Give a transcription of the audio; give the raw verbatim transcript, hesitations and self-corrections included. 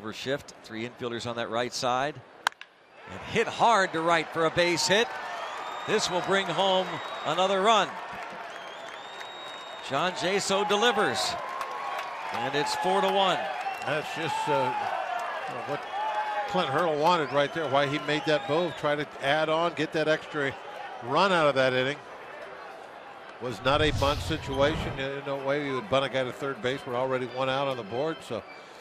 over shift. Three infielders on that right side. And hit hard to right for a base hit. This will bring home another run. John Jaso delivers. And it's four to one. That's just uh, what Clint Hurdle wanted right there. Why he made that move. Try to add on, get that extra run out of that inning. Was not a bunt situation. In no way you would bunt a guy to third base. We're already one out on the board. So